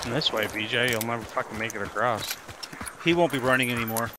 racing this way, BJ. You'll never fucking make it across. He won't be running anymore.